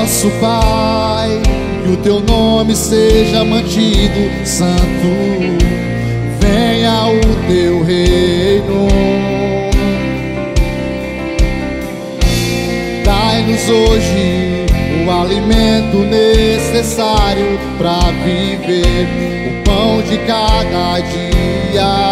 Nosso Pai, que o teu nome seja mantido santo. Venha o teu reino. Dai-nos hoje o alimento necessário para viver, o pão de cada dia.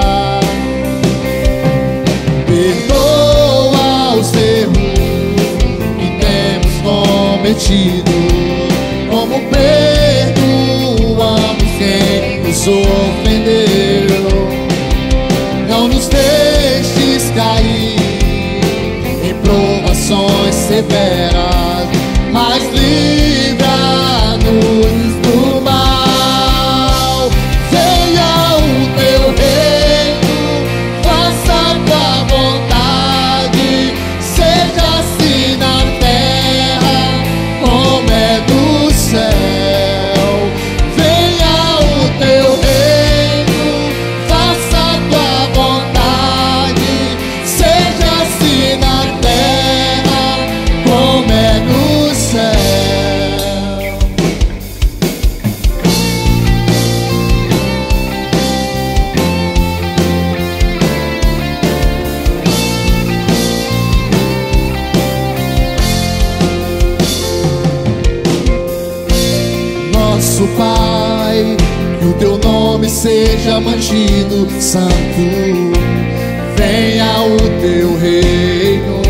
Perdoa os erros que temos cometido, como perdoamos quem nos ofendeu. Não nos deixes cair em provações severas, mas livra-nos do mal. Venha o teu reino, faça a tua vontade, seja assim na terra como é do céu. Venha o teu reino, faça a tua vontade, seja assim na terra como é no céu. Nosso Pai, que o teu nome seja mantido santo. Venha o teu reino.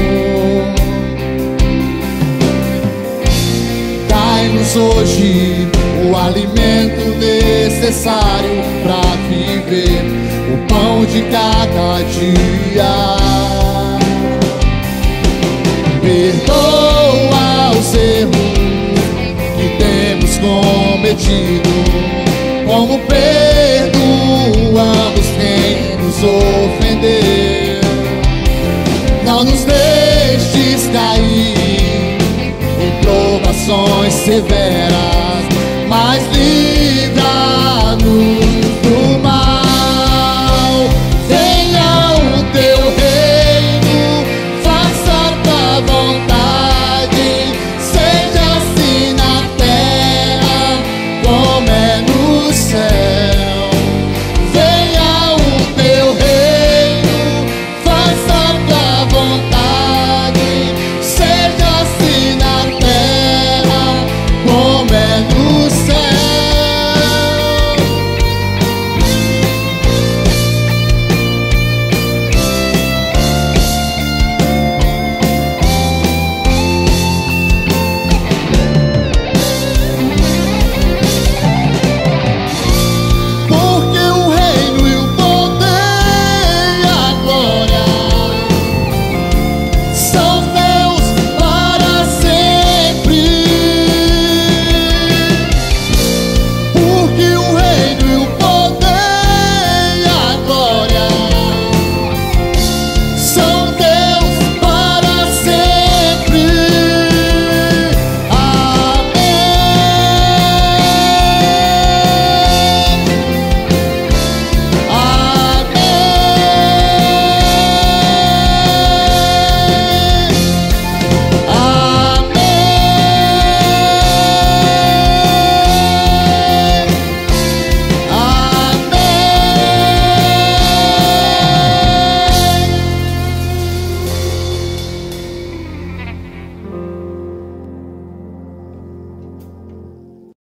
Dai-nos hoje o alimento necessário para viver, o pão de cada dia. Perdoa os erros que temos cometido, como perdoamos quem nos ofendeu. Não nos deixes cair em provações severas, mas livra